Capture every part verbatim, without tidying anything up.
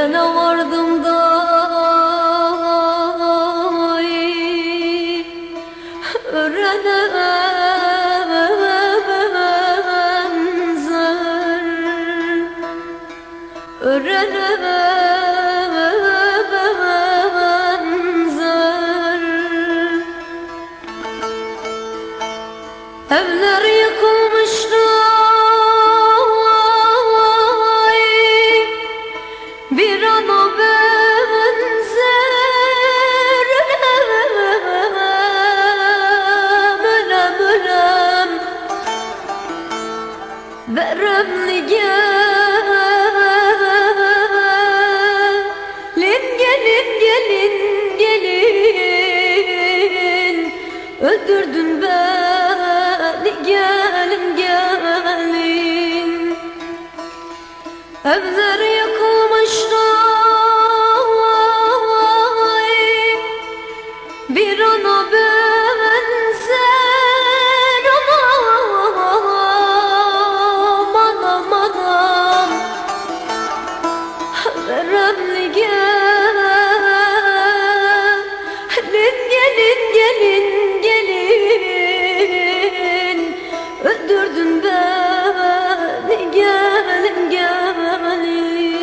Ölene vardım da örene benzer, örene benzer. Evler yıkılmıştı, bir ana benzer. Ölem, ölem, veremli gelin, gelin, gelin, gelin. Öldürdün beni, gelin, gelin. Evler yıkılmıştı, bir ana benzer. Anam, anam, anam, veremli gelin, gelin, gelin, gelin. Öldürdün beni, gelin, gelin.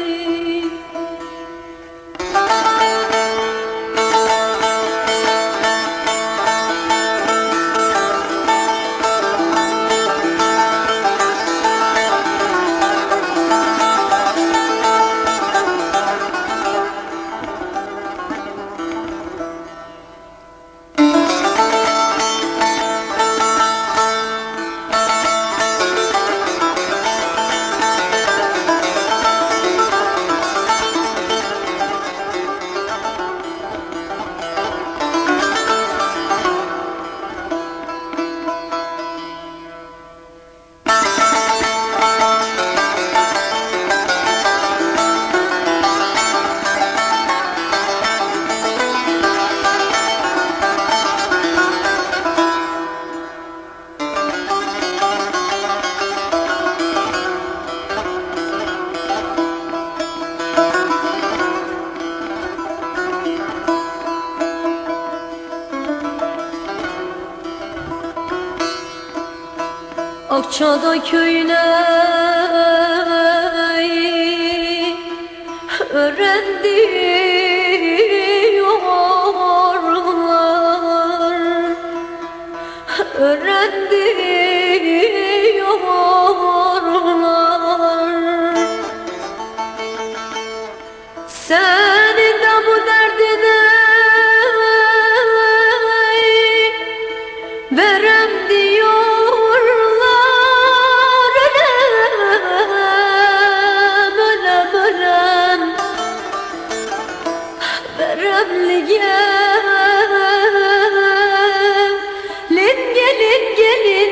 Akçada köyüne öğrendiyorlar, öğrendiyorlar. Senin de bu derdine verem diyorlar. Ölem, ölem, ölem, veremli gelin, gelin, gelin,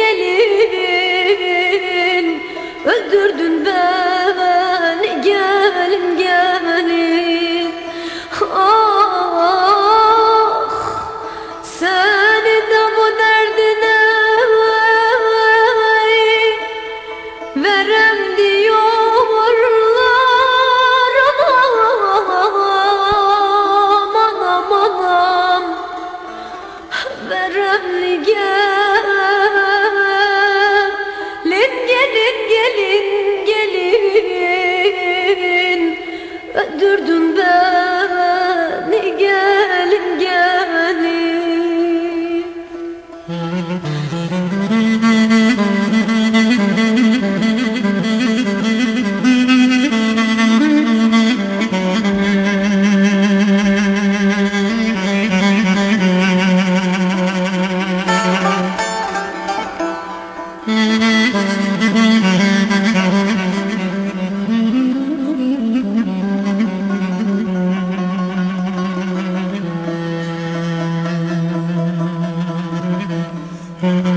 gelin. Öldürdün beni, gelin, gelin. Ah, seni de bu derdine verem diyorlar. Anam, anam, anam, veremli gelin, gelin, gelin, gelin. Öldürdün beni, gelin, gelin. Mm-hmm.